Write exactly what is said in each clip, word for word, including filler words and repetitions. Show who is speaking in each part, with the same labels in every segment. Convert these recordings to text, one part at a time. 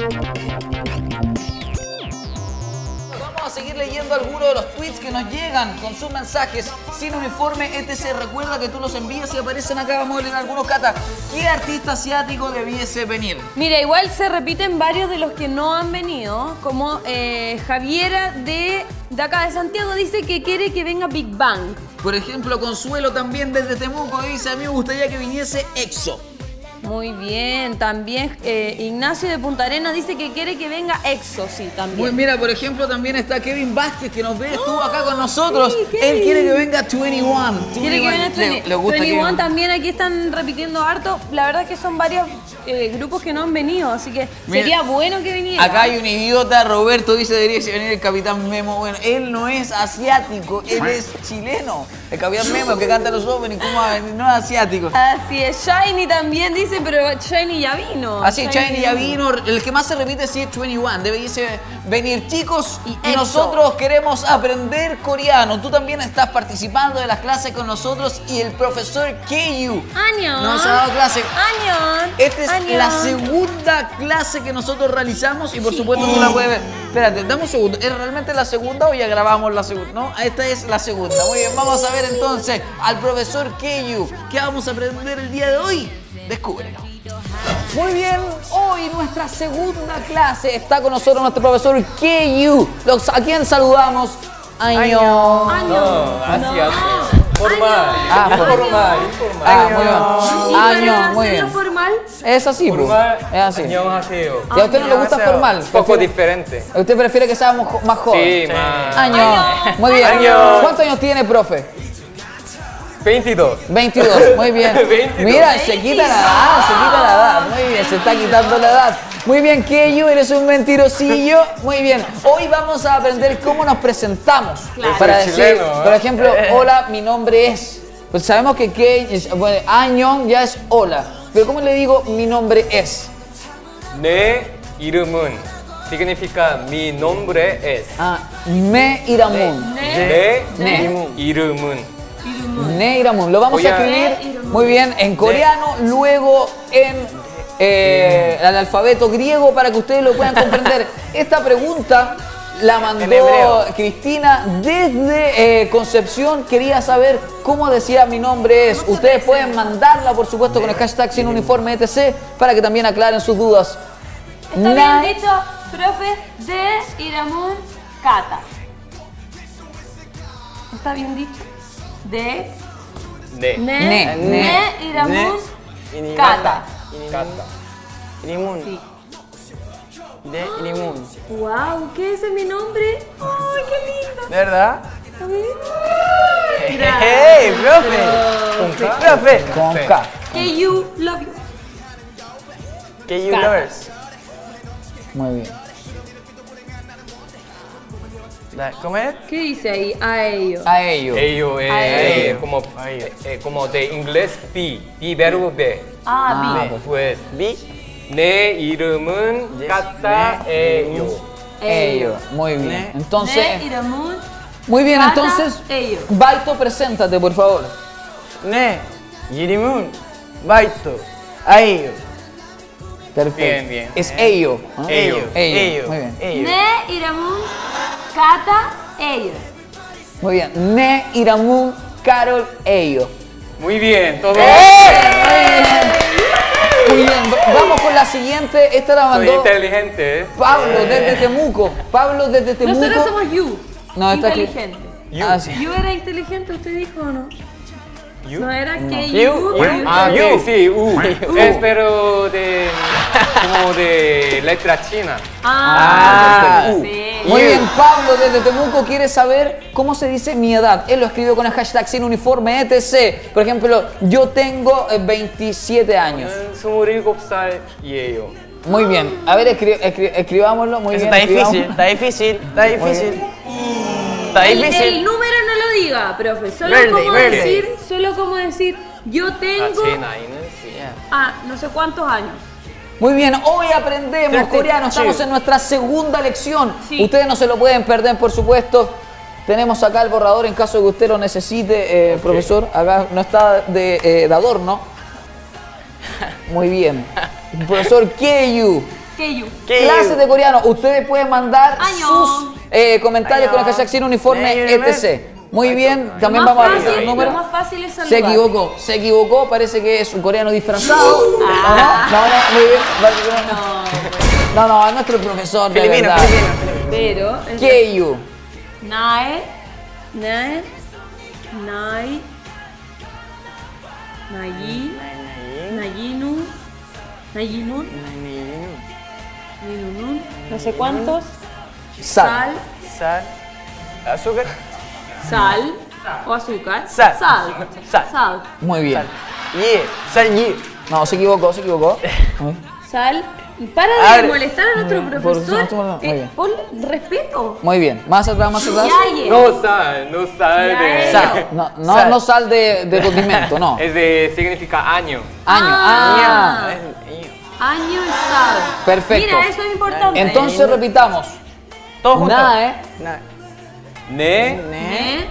Speaker 1: Vamos a seguir leyendo algunos de los tweets que nos llegan con sus mensajes sin uniforme, etcétera. Recuerda que tú los envías y aparecen acá. Vamos a leer algunos. Cata, ¿qué artista asiático debiese venir?
Speaker 2: Mira, igual se repiten varios de los que no han venido, como eh, Javiera de, de acá de Santiago dice que quiere que venga Big Bang.
Speaker 1: Por ejemplo, Consuelo también desde Temuco dice: a mí me gustaría que viniese EXO.
Speaker 2: Muy bien, también eh, Ignacio de Punta Arenas dice que quiere que venga EXO, sí, también.
Speaker 1: Pues mira, por ejemplo, también está Kevin Vázquez, que nos ve, estuvo acá con nosotros.
Speaker 2: Sí,
Speaker 1: Él quiere que venga veintiuno.
Speaker 2: Quiere que venga
Speaker 1: Le, le gusta
Speaker 2: veintiuno
Speaker 1: Kevin.
Speaker 2: también, aquí están repitiendo harto. La verdad es que son varios eh, grupos que no han venido, así que
Speaker 1: Mira,
Speaker 2: sería bueno que viniera.
Speaker 1: Acá hay un idiota, Roberto dice debería venir el Capitán Memo. Bueno, él no es asiático, él es chileno. El Capitán Memo que canta los openings, ¿cómo va a venir? No es asiático.
Speaker 2: Así es, Shiny también dice, pero Shiny ya vino.
Speaker 1: Así, Shiny ya vino. El que más se repite sí es veintiuno. Debería venir, chicos. Y, y nosotros queremos aprender coreano. Tú también estás participando de las clases con nosotros y el profesor Kyu
Speaker 2: Año.
Speaker 1: nos ha dado clase.
Speaker 2: Año.
Speaker 1: Esta es
Speaker 2: Año.
Speaker 1: la segunda clase que nosotros realizamos y por supuesto tú la puedes ver. Espérate, dame un segundo. ¿Es realmente la segunda o ya grabamos la segunda? No, esta es la segunda. Muy bien, vamos a ver entonces al profesor Kyu. ¿Qué vamos a aprender el día de hoy? Descúbrelo. Muy bien, hoy nuestra segunda clase está con nosotros nuestro profesor Kyu. Los- ¿A quién saludamos? Año.
Speaker 2: Año.
Speaker 3: No, así,
Speaker 2: No.
Speaker 3: así. Formal.
Speaker 1: Ah,
Speaker 3: informal, informal.
Speaker 1: Ah, muy bien.
Speaker 2: ¿Y
Speaker 1: Año,
Speaker 2: para
Speaker 1: muy bien.
Speaker 2: hacerlo formal?
Speaker 1: Es así, pues.
Speaker 3: Formal.
Speaker 1: Es así.
Speaker 3: 안녕하세요.
Speaker 1: ¿Y a usted no le gusta formal?
Speaker 3: Un poco
Speaker 1: Prefiere-
Speaker 3: diferente.
Speaker 1: ¿Usted prefiere que sea mo- más joven?
Speaker 3: Sí, más.
Speaker 1: Año.
Speaker 2: Año.
Speaker 1: Muy bien.
Speaker 3: Año.
Speaker 1: ¿Cuántos años tiene, profe?
Speaker 3: veintidós.
Speaker 1: veintidós. Muy bien.
Speaker 3: veintidós.
Speaker 1: Mira, se quita la edad, se quita la edad. Muy bien, se está quitando la edad. Muy bien, Kyu, eres un mentirosillo. Muy bien. Hoy vamos a aprender cómo nos presentamos.
Speaker 2: Claro.
Speaker 1: Para
Speaker 3: Soy
Speaker 1: decir,
Speaker 3: chileno, ¿eh?
Speaker 1: por ejemplo, hola, mi nombre es. Pues sabemos que Kyu es, bueno, Año ya es hola. Pero ¿cómo le digo mi nombre es?
Speaker 3: 내 이름은 significa mi nombre es.
Speaker 1: Ah, Me Iramun.
Speaker 3: 내
Speaker 1: 네.
Speaker 3: 이름은
Speaker 1: Ne Iramun. Lo vamos
Speaker 3: Voy
Speaker 1: a
Speaker 3: a-
Speaker 1: escribir
Speaker 2: Ne Iramun.
Speaker 1: muy bien en coreano, luego en eh, el alfabeto griego para que ustedes lo puedan comprender. Esta pregunta la
Speaker 3: En
Speaker 1: mandó
Speaker 3: hebreo.
Speaker 1: Cristina desde eh, Concepción. Quería saber cómo decía mi nombre es. Ustedes pueden mandarla, por supuesto, con el hashtag sin uniforme etcétera para que también aclaren sus dudas.
Speaker 2: Está
Speaker 1: Na-
Speaker 2: bien dicho, profe, de Iramun Kata. ¿Está bien dicho? De
Speaker 3: 네.
Speaker 2: Ne,
Speaker 1: Ne,
Speaker 2: ne,
Speaker 1: ne.
Speaker 2: Iramun
Speaker 4: Ne.
Speaker 2: Kata.
Speaker 3: Kata.
Speaker 4: Irimun.
Speaker 2: Sí.
Speaker 4: De Irimun.
Speaker 2: Wow, ¿qué es ese mi nombre? Ay, qué lindo.
Speaker 4: ¿Verdad?
Speaker 2: A ver.
Speaker 4: ¡Hey, profe!
Speaker 3: Con
Speaker 4: ¡Profe!
Speaker 1: Con K.
Speaker 2: Que you love you.
Speaker 4: Que you
Speaker 2: Cata.
Speaker 4: lovers.
Speaker 1: Muy bien.
Speaker 4: Da- ¿Cómo es?
Speaker 2: ¿Qué dice ahí? A ellos.
Speaker 1: A ello.
Speaker 3: ello es
Speaker 2: A ello.
Speaker 3: como, eh, eh, como de inglés be, be verbo be.
Speaker 2: Ah,
Speaker 1: Ah,
Speaker 2: B.
Speaker 1: pues.
Speaker 3: Pues
Speaker 4: Bi.
Speaker 3: 내 이름은
Speaker 4: Yes.
Speaker 3: 까따에요.
Speaker 1: Ello. Muy bien.
Speaker 4: Ne.
Speaker 1: Entonces,
Speaker 2: Ne, Iramun,
Speaker 1: muy bien,
Speaker 2: Kata,
Speaker 1: entonces,
Speaker 2: ello.
Speaker 1: Baito, preséntate, por favor.
Speaker 4: Ne. Irimun. Baito. Ayo.
Speaker 1: Perfecto.
Speaker 3: Bien, bien.
Speaker 1: Es ello. ¿ah?
Speaker 3: Ello.
Speaker 1: Ello. Muy bien.
Speaker 4: Ello.
Speaker 2: Ne, Iramun, Kata, ellos.
Speaker 1: Muy bien. Ne, Iramun, Carol, ello.
Speaker 3: Muy bien, todo.
Speaker 1: Muy bien. va- Vamos con la siguiente. Esta la
Speaker 3: Soy
Speaker 1: mandó
Speaker 3: inteligente. ¿eh?
Speaker 1: Pablo desde Temuco. Pablo desde Temuco.
Speaker 2: Nosotros somos you.
Speaker 1: No, está aquí.
Speaker 2: inteligente.
Speaker 3: You.
Speaker 1: Ah, sí.
Speaker 2: ¿You era inteligente, usted dijo o no?
Speaker 3: You.
Speaker 2: No era que
Speaker 4: You,
Speaker 2: you.
Speaker 4: you.
Speaker 3: Ah,
Speaker 4: You.
Speaker 3: sí, sí, U. Es pero de como de letra china.
Speaker 2: Ah,
Speaker 4: Ah,
Speaker 2: sí.
Speaker 1: Muy
Speaker 4: You.
Speaker 1: bien, Pablo desde Temuco quiere saber cómo se dice mi edad. Él lo escribió con el hashtag sin uniforme etcétera. Por ejemplo, yo tengo eh, veintisiete años.
Speaker 3: 저는 스물일곱 살이에요.
Speaker 1: Muy bien. A ver, escri- escri- escribámoslo. Muy
Speaker 4: Eso
Speaker 1: bien.
Speaker 4: está difícil,
Speaker 1: escribamos.
Speaker 4: está difícil, está difícil. Está
Speaker 2: El, el
Speaker 4: difícil.
Speaker 2: número no lo diga, profe. Solo
Speaker 4: Verde,
Speaker 2: como
Speaker 4: verde.
Speaker 2: decir, solo como decir, yo
Speaker 3: 아,
Speaker 2: tengo
Speaker 3: 제 나이는 sí.
Speaker 2: ah, no sé cuántos años.
Speaker 1: Muy bien, hoy aprendemos
Speaker 4: treinta y
Speaker 1: coreano. Estamos
Speaker 4: ocho.
Speaker 1: en nuestra segunda lección.
Speaker 2: Sí.
Speaker 1: Ustedes no se lo pueden perder, por supuesto. Tenemos acá el borrador en caso de que usted lo necesite, eh, profesor. Acá no está de, eh, de adorno. Muy bien. Profesor Kyu,
Speaker 2: Keyu.
Speaker 4: Keyu.
Speaker 1: Clases de coreano. Ustedes pueden mandar
Speaker 2: Año.
Speaker 1: sus eh, comentarios
Speaker 4: Año.
Speaker 1: con el hashtag sin uniforme
Speaker 4: Año.
Speaker 1: etcétera. Muy bien, también
Speaker 2: Más
Speaker 1: vamos a
Speaker 2: fácil,
Speaker 1: revisar el número.
Speaker 2: lo más fácil es
Speaker 1: Se
Speaker 2: saludar.
Speaker 1: equivocó, se equivocó, parece que es un coreano disfrazado. No, no, no, no, muy bien. parece que no. No, no, es nuestro profesor de
Speaker 4: Filipino,
Speaker 1: verdad.
Speaker 4: filipino, filipino.
Speaker 2: Pero. el-
Speaker 1: Keyu.
Speaker 2: Nae. Nae. Nai. Nayi. Nayinu. Nayinun. Nayinun. No sé cuántos.
Speaker 1: Sal.
Speaker 4: Sal. Azúcar.
Speaker 2: Sal. O azúcar.
Speaker 4: Sal.
Speaker 2: Sal.
Speaker 4: Sal.
Speaker 2: Sal.
Speaker 1: Muy bien.
Speaker 4: Ye. Sal ye.
Speaker 1: No, se equivocó, se equivocó. Muy
Speaker 2: Sal. Para
Speaker 4: A
Speaker 2: de
Speaker 4: ver.
Speaker 2: molestar a nuestro
Speaker 1: Por
Speaker 2: profesor.
Speaker 1: favor, muy
Speaker 2: Eh,
Speaker 1: bien.
Speaker 2: pon respeto.
Speaker 1: Muy bien. Más atrás, más atrás.
Speaker 2: Yaye.
Speaker 3: No sal, no sal
Speaker 2: Ya
Speaker 3: de...
Speaker 2: es.
Speaker 1: Sal. No, no,
Speaker 4: Sal.
Speaker 1: no sal de, de condimento, no.
Speaker 3: Es de, significa año.
Speaker 1: Año.
Speaker 2: Ah.
Speaker 1: Ah.
Speaker 2: Año y sal.
Speaker 1: Perfecto.
Speaker 2: Mira, eso es importante.
Speaker 1: Entonces repitamos.
Speaker 4: Todos juntos.
Speaker 1: Nae.
Speaker 4: Nae.
Speaker 3: 네,
Speaker 2: Ne.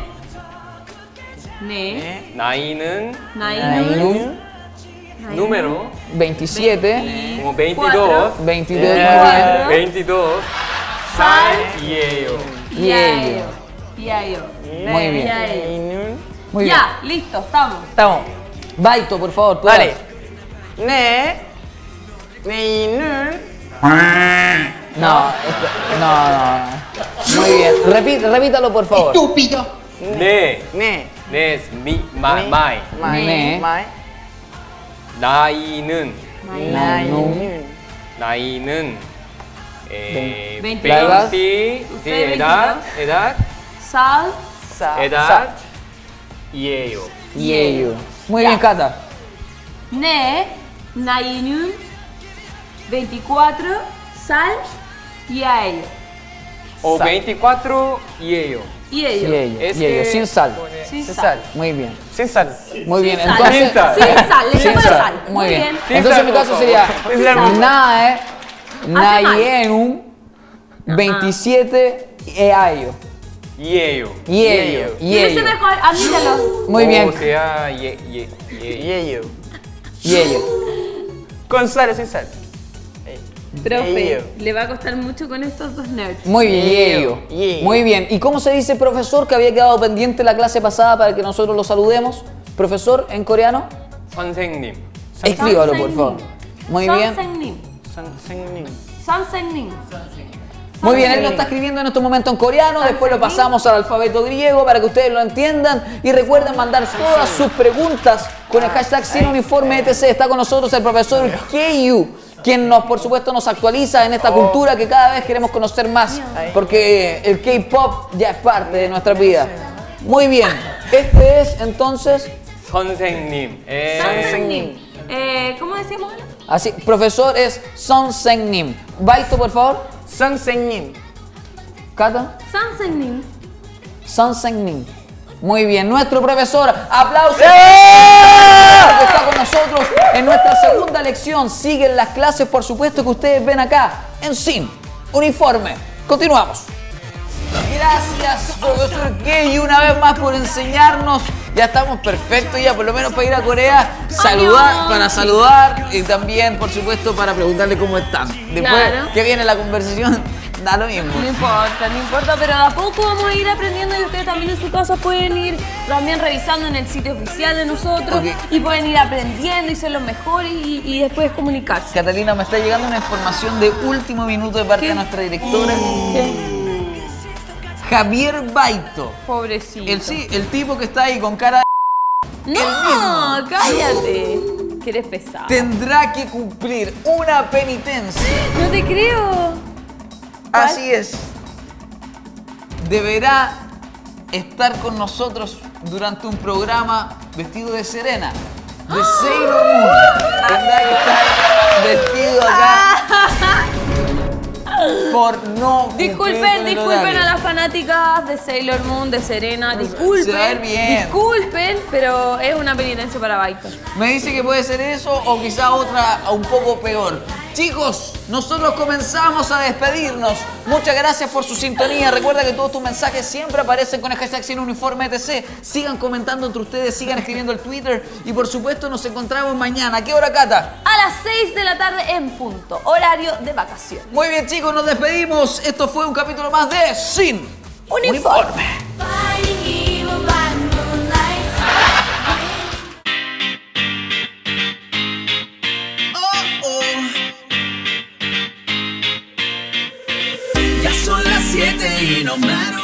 Speaker 2: Ne.
Speaker 3: 나이는
Speaker 2: Nainun.
Speaker 3: número
Speaker 1: veintisiete.
Speaker 3: como veintidós.
Speaker 1: veintidós. Muy
Speaker 2: Cuatro.
Speaker 3: veintidós. 살이에요.
Speaker 2: Yayo. Yayo.
Speaker 1: bien. Muy bien.
Speaker 2: Yayo.
Speaker 1: Muy bien.
Speaker 2: Ya, listo, estamos.
Speaker 4: Estamos.
Speaker 1: Baito, por favor. tú
Speaker 4: Dale.
Speaker 1: dale.
Speaker 4: Ne. Neinun.
Speaker 1: No, esto- no, no. Muy bien. Repite, repítalo, por favor.
Speaker 3: 네,
Speaker 4: Ne.
Speaker 3: 네, 미, 마,
Speaker 4: Ne.
Speaker 3: 마이.
Speaker 4: Mai.
Speaker 1: Ne.
Speaker 4: Mai.
Speaker 3: 나이는,
Speaker 4: Nainun.
Speaker 3: 나이는 에,
Speaker 2: veintidós.
Speaker 3: veinte,
Speaker 2: Usted
Speaker 3: sí, edad, edad,
Speaker 2: Sal.
Speaker 4: Sa.
Speaker 3: edad, 이에요.
Speaker 1: Yeyo. Muy bien, Cata.
Speaker 2: Ne. Nainun. veinticuatro. Sal. Yayo.
Speaker 3: O
Speaker 1: Sal.
Speaker 3: veinticuatro, 이에요.
Speaker 2: Yayo.
Speaker 1: Yeyo.
Speaker 3: Es
Speaker 1: Yeyo.
Speaker 3: que
Speaker 1: Sin sal.
Speaker 3: pone-
Speaker 2: Sin
Speaker 4: Sin
Speaker 2: sal.
Speaker 4: sal.
Speaker 1: Muy bien.
Speaker 4: Sin sal.
Speaker 1: Muy bien.
Speaker 2: Sin sal.
Speaker 1: Entonces.
Speaker 3: Sin sal.
Speaker 2: Sin sal, le
Speaker 1: Sin
Speaker 2: llamo la
Speaker 1: sal.
Speaker 2: sal.
Speaker 1: Muy bien.
Speaker 3: Sin
Speaker 1: Entonces
Speaker 3: sal,
Speaker 1: en mi caso
Speaker 3: por
Speaker 1: sería
Speaker 3: favor.
Speaker 4: Sin sal.
Speaker 1: Nae.
Speaker 2: mal.
Speaker 1: Nayenum. veintisiete. Eayo.
Speaker 3: 이에요.
Speaker 1: Yeyo.
Speaker 2: Dice
Speaker 1: Yeyo.
Speaker 2: mejor, admítalo.
Speaker 1: Muy
Speaker 3: O
Speaker 1: bien.
Speaker 3: sea, ye, ye, ye.
Speaker 4: Yeyo.
Speaker 1: Yeyo.
Speaker 4: Con sal o sin sal.
Speaker 2: Profe,
Speaker 4: Yayo.
Speaker 2: le va a costar mucho con estos dos nerds.
Speaker 1: Muy bien, Yeyo.
Speaker 4: Yeyo.
Speaker 1: Muy bien. ¿Y cómo se dice, profesor, que había quedado pendiente la clase pasada para que nosotros lo saludemos? Profesor, en coreano.
Speaker 3: 선생님.
Speaker 1: Escríbalo, por favor. Muy bien.
Speaker 2: Sansenin.
Speaker 4: San- Sannin.
Speaker 2: Sansenin.
Speaker 1: Muy bien, él lo está escribiendo en este momento en coreano, después lo pasamos al alfabeto griego para que ustedes lo entiendan y recuerden mandar todas sus preguntas con el hashtag sin uniforme etcétera. Está con nosotros el profesor Keyu, quien nos, por supuesto, nos actualiza en esta cultura que cada vez queremos conocer más, porque el K-pop ya es parte de nuestra vida. Muy bien, este es entonces,
Speaker 3: 선생님. 에,
Speaker 2: Sansenin. Eh, ¿Cómo decíamos?
Speaker 1: así, profesor es Son Seung-nim. Baito, por favor.
Speaker 4: Son Señin.
Speaker 1: Kata.
Speaker 2: Sansenin.
Speaker 1: Son Seung-nim. Muy bien, nuestro profesor, aplausos. Que está con nosotros en nuestra segunda lección. Siguen las clases, por supuesto, que ustedes ven acá en Sin Uniforme. Continuamos. Gracias, profesor Key, una vez más por enseñarnos. Ya estamos perfectos ya, por lo menos para ir a Corea, saludar,
Speaker 2: Adiós.
Speaker 1: para saludar y también, por supuesto, para preguntarle cómo están. Después
Speaker 2: Claro.
Speaker 1: que viene la conversación, da lo mismo.
Speaker 2: No importa, no importa, pero de a poco vamos a ir aprendiendo y ustedes también en su casa pueden ir también revisando en el sitio oficial de nosotros
Speaker 1: Ok.
Speaker 2: y pueden ir aprendiendo y ser los mejores y, y después comunicarse.
Speaker 1: Catalina, me está llegando una información de último minuto de parte
Speaker 2: ¿Qué?
Speaker 1: de nuestra directora.
Speaker 2: ¿Qué?
Speaker 1: Javier Baito.
Speaker 2: Pobrecito.
Speaker 1: El, sí, el tipo que está ahí con cara de...
Speaker 2: No, cállate. Que eres pesado.
Speaker 1: tendrá que cumplir una penitencia.
Speaker 2: No te creo.
Speaker 1: Así es. Deberá estar con nosotros durante un programa vestido de Serena, de Sailor Moon. Tendrá que estar vestido acá por no cumplir
Speaker 2: Disculpen,
Speaker 1: con el
Speaker 2: disculpen
Speaker 1: horario.
Speaker 2: a las fanáticas de Sailor Moon, de Serena, disculpen.
Speaker 1: Se va a ver bien.
Speaker 2: Disculpen, pero es una penitencia para Baito.
Speaker 1: Me dice que puede ser eso o quizá otra un poco peor. Chicos, nosotros comenzamos a despedirnos. Muchas gracias por su sintonía. Recuerda que todos tus mensajes siempre aparecen con el hashtag Sin Uniforme E T C. Sigan comentando entre ustedes, sigan escribiendo el Twitter y por supuesto nos encontramos mañana. ¿A qué hora, Cata?
Speaker 2: A las seis de la tarde en punto, horario de vacaciones.
Speaker 1: Muy bien, chicos, nos despedimos. Esto fue un capítulo más de Sin
Speaker 2: Uniforme.
Speaker 5: Ya son las siete y no matter